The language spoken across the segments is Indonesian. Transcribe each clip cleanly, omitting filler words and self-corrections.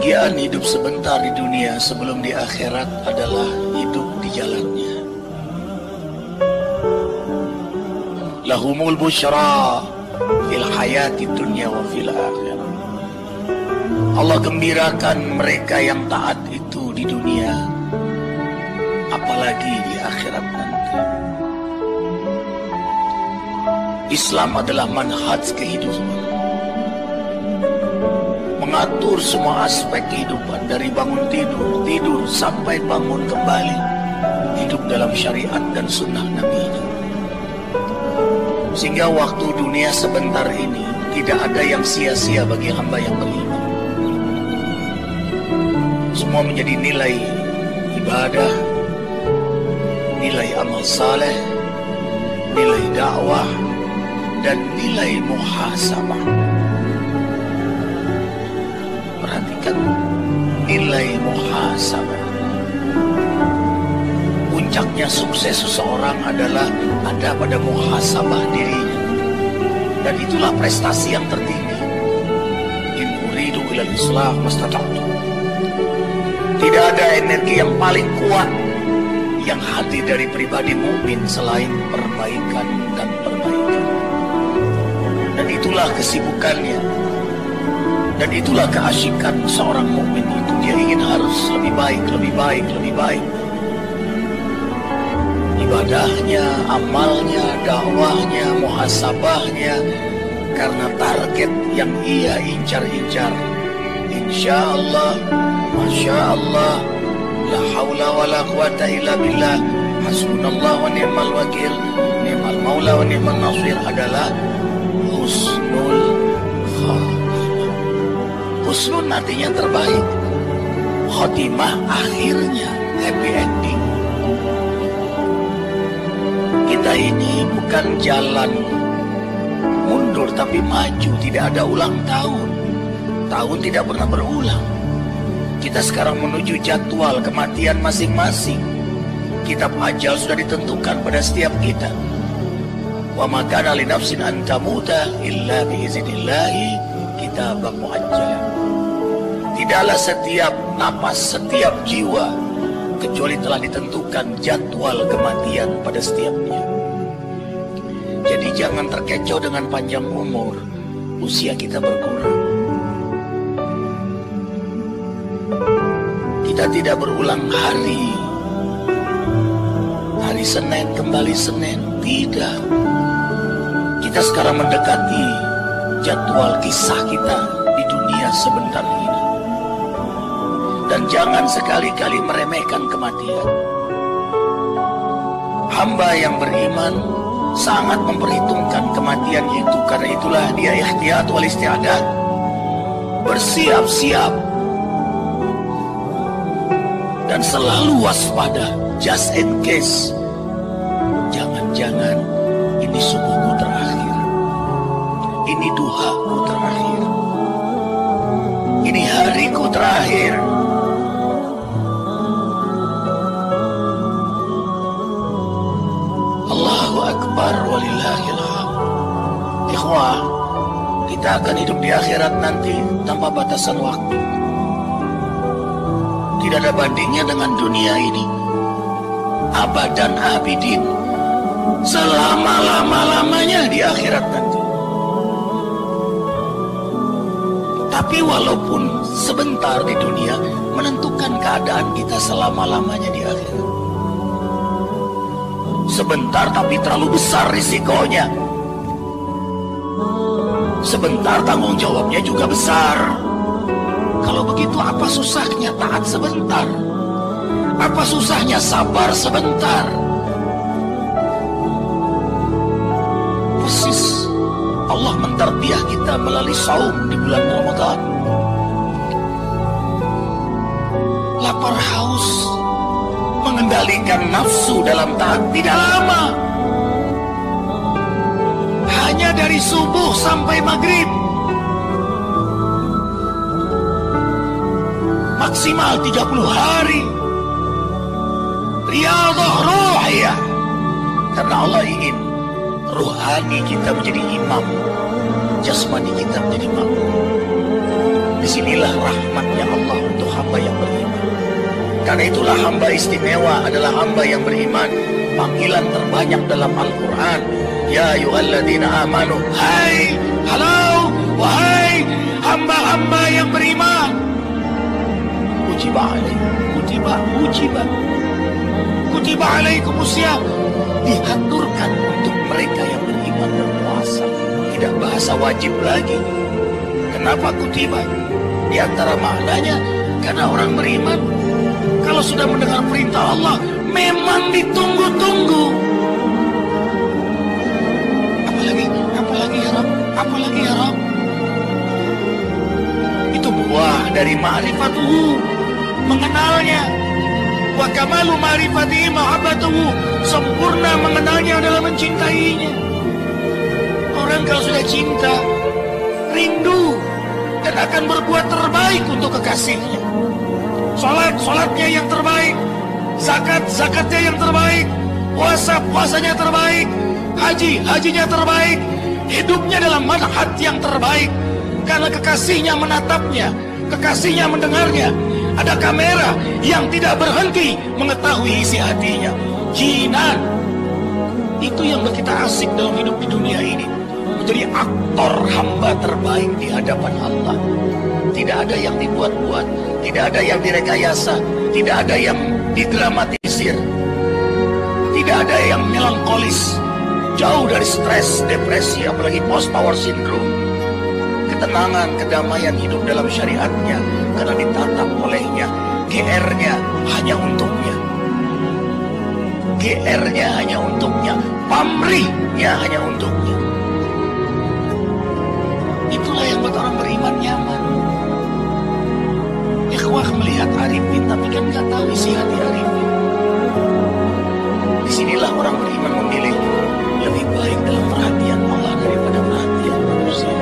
Kebahagiaan hidup sebentar di dunia sebelum di akhirat adalah hidup di jalannya. Lahumul busyra fil hayati dunya wa fil akhirah. Allah gembirakan mereka yang taat itu di dunia, apalagi di akhirat nanti. Islam adalah manhaj kehidupan, mengatur semua aspek kehidupan dari bangun tidur sampai bangun kembali, hidup dalam syariat dan sunnah Nabi. Sehingga waktu dunia sebentar ini tidak ada yang sia-sia bagi hamba yang beriman. Semua menjadi nilai ibadah, nilai amal saleh, nilai dakwah, dan nilai muhasabah. Perhatikan nilai muhasabah. Puncaknya sukses seseorang adalah ada pada muhasabah dirinya, dan itulah prestasi yang tertinggi. In uridu ilal islah mastata'tu. Tidak ada energi yang paling kuat yang hadir dari pribadi mukmin selain perbaikan dan perbaikan. Dan itulah kesibukannya, dan itulah keasyikan seorang mukmin itu. Dia ingin harus lebih baik, lebih baik, lebih baik. Ibadahnya, amalnya, dakwahnya, muhasabahnya, karena target yang ia incar-incar. Insya Allah, Masya Allah, la hawla wa la quwata illa billah, hasbunallah wa ni'mal wakil, ni'mal maula wa ni'mal nasir adalah husnul khatimah. Husnul artinya terbaik, khotimah akhirnya happy ending. Kita ini bukan jalan mundur tapi maju, tidak ada ulang tahun. Tahun tidak pernah berulang. Kita sekarang menuju jadwal kematian masing-masing. Kitab ajal sudah ditentukan pada setiap kita. Wa ma kana li nafsin an tamuta illa bi iznillahi kitaban muajjalan. Tidaklah setiap napas, setiap jiwa kecuali telah ditentukan jadwal kematian pada setiapnya. Jadi jangan terkecoh dengan panjang umur, usia kita berkurang. Kita tidak berulang hari Senin kembali Senin, tidak. Kita sekarang mendekati jadwal kisah kita di dunia sebentar ini. Dan jangan sekali-kali meremehkan kematian. Hamba yang beriman sangat memperhitungkan kematian itu. Karena itulah dia ihtiyat wal isti'adat, bersiap-siap dan selalu waspada, just in case. Jangan-jangan ini subuhku terakhir, ini duhaku terakhir, ini hariku terakhir. Allahu Akbar walillahil hamd. Ikhwah, kita akan hidup di akhirat nanti tanpa batasan waktu. Tidak ada bandingnya dengan dunia ini. Abadan abidin, selama-lama-lamanya di akhirat nanti. Tapi walaupun sebentar di dunia, menentukan keadaan kita selama-lamanya di akhirat. Sebentar tapi terlalu besar risikonya. Sebentar tanggung jawabnya juga besar. Kalau begitu apa susahnya taat sebentar? Apa susahnya sabar sebentar? Persis Allah mentarbiah kita melalui saum di bulan Ramadan. Lapar haus, mengendalikan nafsu dalam taat tidak lama. Hanya dari subuh sampai maghrib. Maksimal 30 hari. Riyadhah ruhiyah. Karena Allah ingin rohani kita menjadi imam, jasmani kita menjadi makmum. Disinilah rahmatnya Allah untuk hamba yang beriman. Karena itulah hamba istimewa adalah hamba yang beriman. Panggilan terbanyak dalam Al-Quran, ya ayyuhalladzina amanu, hai, halo, wahai hamba-hamba yang beriman. Kutiba alaikumusiyam, diaturkan untuk mereka yang beriman berpuasa. Tidak bahasa wajib lagi. Kenapa kutiba? Di antara maknanya, karena orang beriman kalau sudah mendengar perintah Allah memang ditunggu-tunggu. Apalagi ya Rabb? Itu buah dari ma'rifatuhu, mengenalnya. Wa kamalu ma'rifatihi mahabbatuhu, sempurna mengenalnya adalah mencintainya. Orang kalau sudah cinta, rindu dan akan berbuat terbaik untuk kekasihnya. Sholatnya yang terbaik, zakatnya yang terbaik, puasanya terbaik, hajinya terbaik, hidupnya dalam manhaj yang terbaik. Karena kekasihnya menatapnya, kekasihnya mendengarnya. Ada kamera yang tidak berhenti mengetahui isi hatinya. Jinan, itu yang kita asik dalam hidup di dunia ini, menjadi aktor hamba terbaik di hadapan Allah. Tidak ada yang dibuat-buat, tidak ada yang direkayasa, tidak ada yang didramatisir, tidak ada yang melankolis, jauh dari stres, depresi, apalagi post-power syndrome. Ketenangan, kedamaian hidup dalam syariatnya, karena ditatap olehnya. GR-nya hanya untuknya, GR-nya hanya untuknya, pamrihnya hanya untuknya. Itulah yang buat orang beriman nyaman. Ikhwah melihat Arifin tapi kan nggak tahu isi hati Arifin. Disinilah orang beriman memilih lebih baik dalam perhatian Allah daripada perhatian manusia.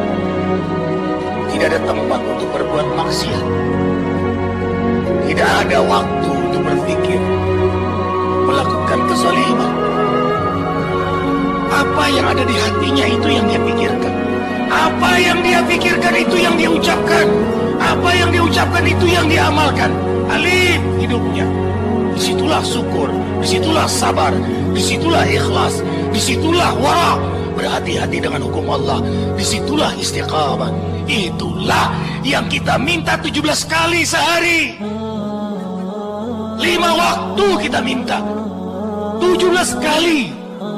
Tidak ada tempat untuk berbuat maksiat, tidak ada waktu untuk berpikir melakukan kezaliman. Apa yang ada di hatinya itu yang dia pikirkan, apa yang dia pikirkan itu yang dia ucapkan, apa yang dia ucapkan itu yang dia amalkan. Alif hidupnya. Disitulah syukur, disitulah sabar, disitulah ikhlas, disitulah wara, berhati-hati dengan hukum Allah, disitulah istiqamah. Itulah yang kita minta 17 kali sehari. 5 waktu kita minta 17 kali.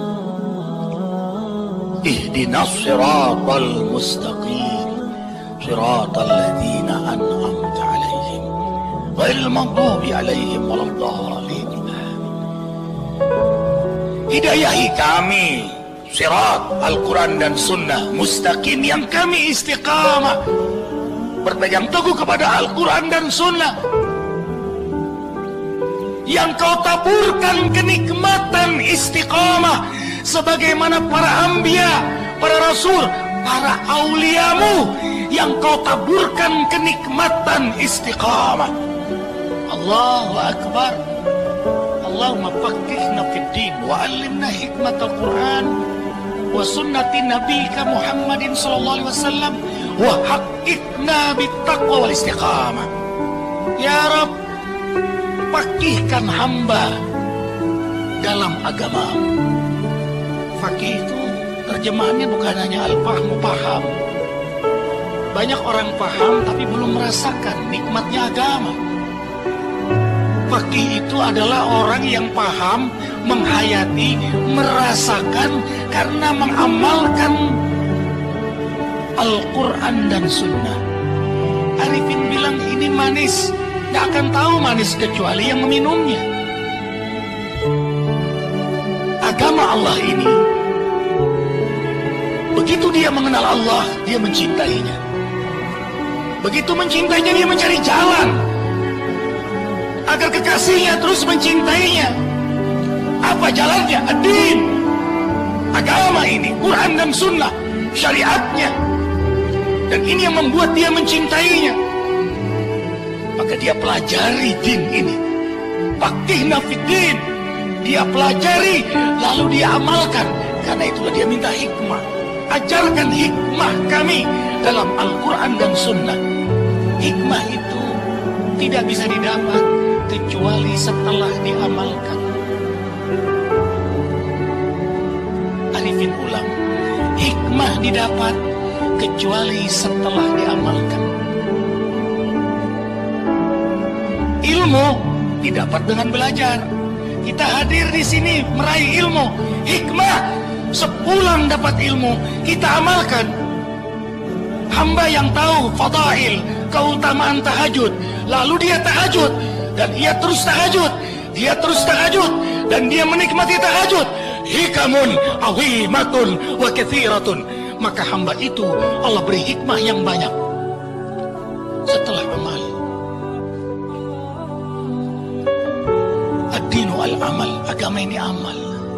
Ihdinas siratal mustaqim, siratal ladzina an'amta 'alaihim ghairil maghdubi 'alaihim waladdallin. Hidayahi kami sirat Al-Quran dan Sunnah mustaqim, yang kami istiqamah, berpegang teguh kepada Al-Quran dan Sunnah, yang kau taburkan kenikmatan istiqamah sebagaimana para anbiya, para rasul, para auliamu, yang kau taburkan kenikmatan istiqamah. Allahu Akbar. Allahumma faqihna fid din wa 'allimna hikmatal Qur'an wa sunnati nabiyika Muhammadin sallallahu alaihi wasallam wa haqqiqna bittaqwa wal istiqamah. Ya Rabb, faqihkan hamba dalam agama. Faqih itu terjemahannya bukan hanya al-fahmu, paham. Banyak orang paham tapi belum merasakan nikmatnya agama. Faqih itu adalah orang yang paham, menghayati, merasakan karena mengamalkan Al-Quran dan Sunnah. Arifin bilang ini manis, gak akan tahu manis kecuali yang meminumnya. Agama Allah ini, begitu dia mengenal Allah, dia mencintainya. Begitu mencintainya, dia mencari jalan agar kekasihnya terus mencintainya. Apa jalannya? Ad-din, agama ini, Quran dan Sunnah, syariatnya. Dan ini yang membuat dia mencintainya. Maka dia pelajari din ini, faqihna fid din. Dia pelajari, lalu dia amalkan. Karena itulah dia minta hikmah. Ajarkan hikmah kami dalam Al-Quran dan Sunnah. Hikmah itu tidak bisa didapat kecuali setelah diamalkan. Arifin ulang, hikmah didapat kecuali setelah diamalkan. Ilmu didapat dengan belajar. Kita hadir di sini meraih ilmu. Hikmah, sepulang dapat ilmu, kita amalkan. Hamba yang tahu fadail, keutamaan tahajud, lalu dia tahajud, dan ia terus tahajud, dan dia menikmati tahajud. Hikamun awimatun wa kathiratun. Maka hamba itu Allah beri hikmah yang banyak setelah amal. Ad-dinu al-amal, agama ini amal.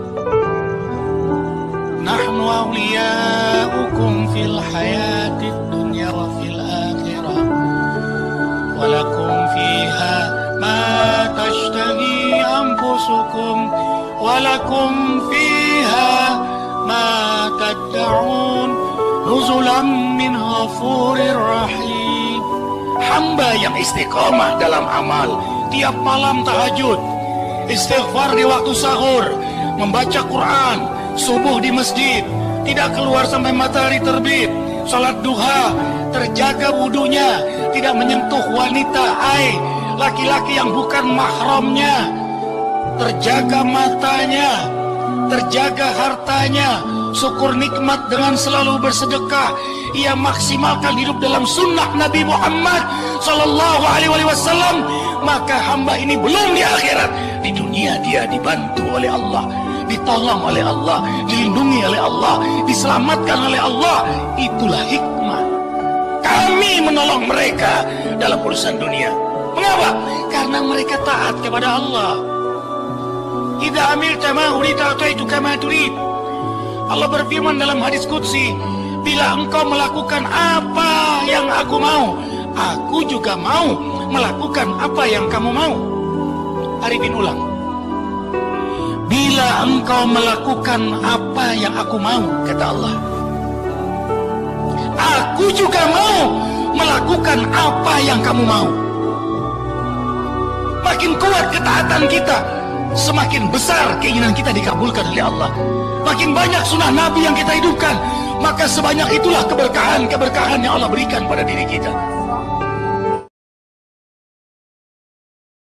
Nahnu awliyaukum fil hayatid dunya wa fil akhirah, walakum fiha ma tashtahi anfusukum, walakum fiha ma tad'un, nuzulan min ghafurir rahim. Hamba yang istiqomah dalam amal, tiap malam tahajud, istighfar di waktu sahur, membaca Quran, subuh di masjid, tidak keluar sampai matahari terbit, salat duha, terjaga wudunya, tidak menyentuh wanita, laki-laki yang bukan mahramnya, terjaga matanya, terjaga hartanya, syukur nikmat dengan selalu bersedekah. Ia maksimalkan hidup dalam sunnah Nabi Muhammad Sallallahu Alaihi Wasallam. Maka hamba ini belum di akhirat, di dunia dia dibantu oleh Allah, ditolong oleh Allah, dilindungi oleh Allah, diselamatkan oleh Allah. Itulah hikmah. Kami menolong mereka dalam urusan dunia. Mengapa? Karena mereka taat kepada Allah. Idza amilta ma urita ataituka ma turid. Allah berfirman dalam hadis qudsi, bila engkau melakukan apa yang aku mau, aku juga mau melakukan apa yang kamu mau. Arifin ulang, bila engkau melakukan apa yang aku mau, kata Allah, aku juga mau melakukan apa yang kamu mau. Makin kuat ketaatan kita, semakin besar keinginan kita dikabulkan oleh Allah. Makin banyak sunnah Nabi yang kita hidupkan, maka sebanyak itulah keberkahan yang Allah berikan pada diri kita.